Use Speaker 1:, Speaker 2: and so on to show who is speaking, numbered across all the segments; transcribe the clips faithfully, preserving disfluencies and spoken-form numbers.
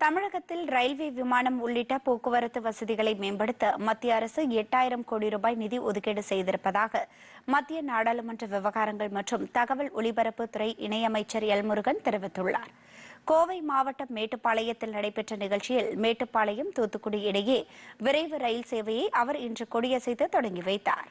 Speaker 1: தமிழகத்தில் ரயில்வே விமானம் உள்ளிட்ட போக்குவரத்து வசதிகளை மேம்படுத்த மத்திய அரசு எட்டாயிரம் கோடி ரூபாய் நிதி ஒதுக்கீடு செய்திருப்பதாக மத்திய நாடாளுமன்ற விவகாரங்கள் மற்றும் தகவல் ஒலிபரப்புத்துறை இணையமைச்சர் எல் முருகன் தெரிவித்துள்ளார். கோவை மாவட்டம் மேட்டுப்பாளையத்தில் நடைபெற்ற நிகழ்ச்சியில் மேட்டுப்பாளையம் தூத்துக்குடி இடையே விரைவு ரயில் சேவையை அவர் இன்று கொடியசைத்து தொடங்கி வைத்தார்.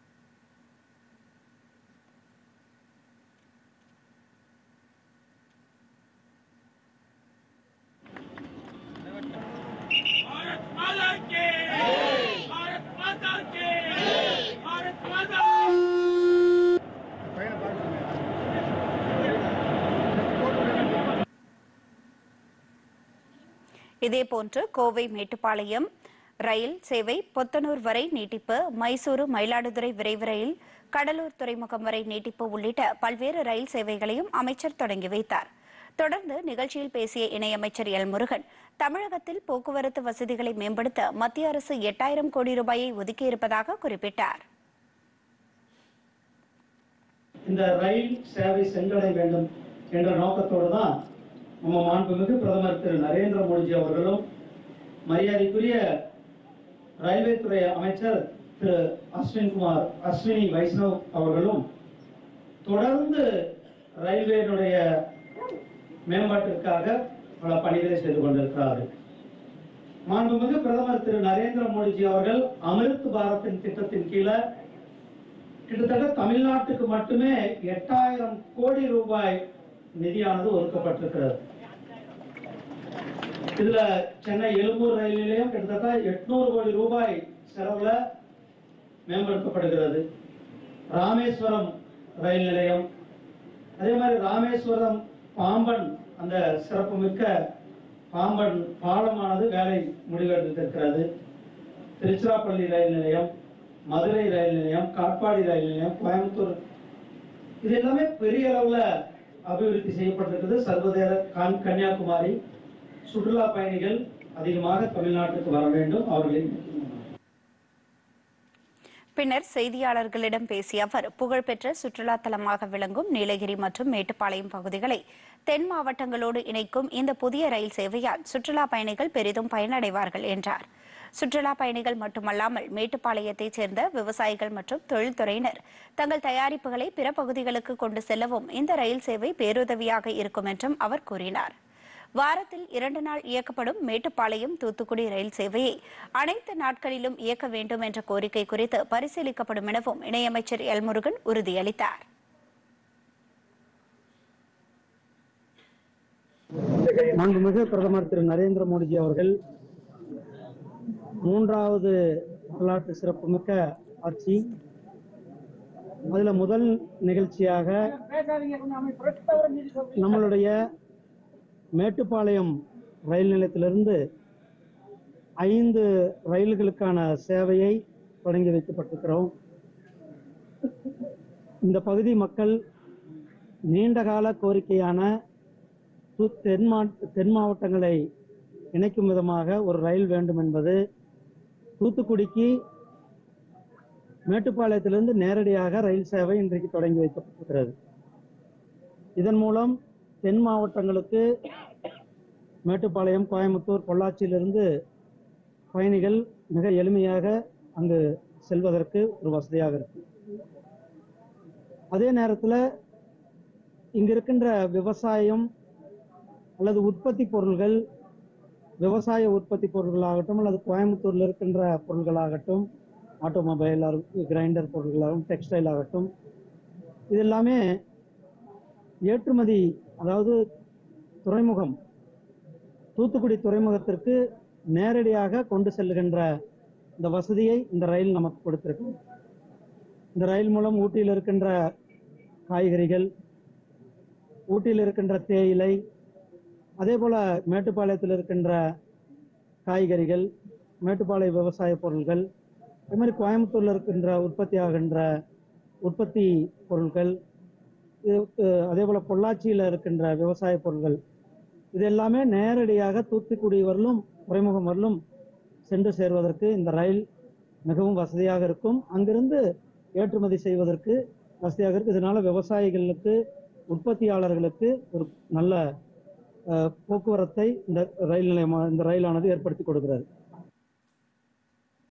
Speaker 1: இதேபோன்று கோவை மேட்டுப்பாளையம் ரயில் சேவை பொத்தனூர் வரை நீட்டிப்பு, மைசூரு மயிலாடுதுறை விரைவு ரயில், கடலூர் துறைமுகம் வரை நீட்டிப்பு உள்ளிட்ட பல்வேறு ரயில் சேவைகளையும் அமைச்சர் தொடங்கி வைத்தார். தொடர்ந்து நிகழ்ச்சியில் பேசிய இணையமைச்சர் எல் முருகன், தமிழகத்தில் போக்குவரத்து வசதிகளை மேம்படுத்த மத்திய அரசு எட்டாயிரம் கோடி ரூபாயை ஒதுக்கியிருப்பதாக குறிப்பிட்டார்.
Speaker 2: இந்த ரயில் சேவை சென்றடைய வேண்டும் என்ற நோக்கத்தோடு தான் நம்ம மாண்புமிகு பிரதமர் திரு நரேந்திர மோடிஜி அவர்களும் மரியாதைக்குரிய ரயில்வே துறை அமைச்சர் திரு அஸ்வின்குமார் அஸ்வினி வைஷ்ணவ் அவர்களும் தொடர்ந்து ரயில்வேனுடைய மேம்பாட்டிற்காக பல பணிகளை செய்து கொண்டிருக்கிறார்கள். மாண்புமிகு பிரதமர் திரு நரேந்திர மோடிஜி அவர்கள் அமிர்த் பாரத்தின் திட்டத்தின் கீழே கிட்டத்தட்ட தமிழ்நாட்டுக்கு மட்டுமே எட்டாயிரம் கோடி ரூபாய் நிதியானது ஒதுக்கப்பட்டிருக்கிறது. இதுல சென்னை எழும்பூர் ரயில் நிலையம் கிட்டத்தட்ட எட்நூறு கோடி ரூபாய் செலவுல மேம்படுத்தப்படுகிறது. ராமேஸ்வரம் ரயில் நிலையம், அதே மாதிரி ராமேஸ்வரம் பாம்பன் அந்த சிறப்புமிக்க பாம்பன் பாலமானது வேலை முடிவெடுத்திருக்கிறது. திருச்சிராப்பள்ளி ரயில் நிலையம், மதுரை ரயில் நிலையம், காட்பாடி ரயில் நிலையம், கோயம்புத்தூர், இது எல்லாமே பெரிய அளவுல அபிவிருத்தி செய்யப்பட்டிருக்கிறது. சர்வதேச கன்னியாகுமரி சுற்றுலா பயணிகள் அதிகமாக தமிழ்நாட்டுக்கு வர வேண்டும். அவர்களின்
Speaker 1: பின்னர் செய்தியாளர்களிடம் பேசிய அவர், புகழ்பெற்ற சுற்றுலா தலமாக விளங்கும் நீலகிரி மற்றும் மேட்டுப்பாளையம் பகுதிகளை தென் மாவட்டங்களோடு இணைக்கும் இந்த புதிய ரயில் சேவையால் சுற்றுலா பயணிகள் பெரிதும் பயனடைவார்கள் என்றார். சுற்றுலா பயணிகள் மட்டுமல்லாமல் மேட்டுப்பாளையத்தைச் சேர்ந்த விவசாயிகள் மற்றும் தொழில்துறையினர் தங்கள் தயாரிப்புகளை பிற பகுதிகளுக்கு கொண்டு செல்லவும் இந்த ரயில் சேவை பேருதவியாக இருக்கும் என்றும் அவர் கூறினார். வாரத்தில் இரண்டு நாள் இயக்கப்படும் மேட்டுப்பாளையம் தூத்துக்குடி ரயில் சேவையை அனைத்து நாட்களிலும் இயக்க வேண்டும் என்ற கோரிக்கை குறித்து பரிசீலிக்கப்படும் எனவும் இணையமைச்சர் எல் முருகன் உறுதியளித்தார்.
Speaker 2: மாண்புமிகு பிரதமர் திரு நரேந்திர மோடிஜி அவர்கள் மூன்றாவது வரலாற்று சிறப்புமிக்க ஆட்சி, அதுல முதல் நிகழ்ச்சியாக நம்மளுடைய மேட்டுப்பாளையம் ரயில் நிலையத்திலிருந்து ஐந்து ரயில்களுக்கான சேவையை தொடங்கி வைக்கப்பட்டிருக்கிறோம். இந்த பகுதி மக்கள் நீண்டகால கோரிக்கையான தென் மா தென் மாவட்டங்களை இணைக்கும் விதமாக ஒரு ரயில் வேண்டும் என்பது, தூத்துக்குடிக்கு மேட்டுப்பாளையத்திலிருந்து நேரடியாக ரயில் சேவை இன்றைக்கு தொடங்கி வைக்கப்பட்டிருக்கிறது. இதன் மூலம் தென் மாவட்டங்களுக்கு மேட்டுப்பாளையம், கோயம்புத்தூர், பொள்ளாச்சியிலிருந்து பயணிகள் மிக எளிமையாக அங்கு செல்வதற்கு ஒரு வசதியாக இருக்கு. அதே நேரத்தில் இங்க இருக்கின்ற விவசாயம் அல்லது உற்பத்தி பொருள்கள், விவசாய உற்பத்தி பொருட்களாகட்டும் அல்லது கோயம்புத்தூர்ல இருக்கின்ற பொருள்களாகட்டும், ஆட்டோமொபைல், கிரைண்டர் பொருட்களாகட்டும், டெக்ஸ்டைல் ஆகட்டும், இது எல்லாமே ஏற்றுமதி, அதாவது துறைமுகம் தூத்துக்குடி துறைமுகத்திற்கு நேரடியாக கொண்டு செல்லுகின்ற இந்த வசதியை இந்த ரயில் நமக்கு கொடுத்திருக்கு. இந்த ரயில் மூலம் ஊட்டியில் இருக்கின்ற காய்கறிகள், ஊட்டியில் இருக்கின்ற தேயிலை, அதே போல மேட்டுப்பாளையத்தில் இருக்கின்ற காய்கறிகள், மேட்டுப்பாளைய விவசாய பொருட்கள், அதே மாதிரி கோயம்புத்தூர்ல இருக்கின்ற உற்பத்தி ஆகின்ற உற்பத்தி பொருட்கள், அதே போல பொள்ளாச்சியில் இருக்கின்ற விவசாய பொருட்கள், இது எல்லாமே நேரடியாக தூத்துக்குடி வரலும் துறைமுகம் வரலும் சென்று சேர்வதற்கு இந்த ரயில் மிகவும் வசதியாக இருக்கும். அங்கிருந்து ஏற்றுமதி செய்வதற்கு வசதியாக இருக்கு. இதனால விவசாயிகளுக்கு, உற்பத்தியாளர்களுக்கு ஒரு நல்ல போக்குவரத்தை இந்த ரயில் நிலையமா இந்த ரயிலானது ஏற்படுத்தி கொடுக்கிறது.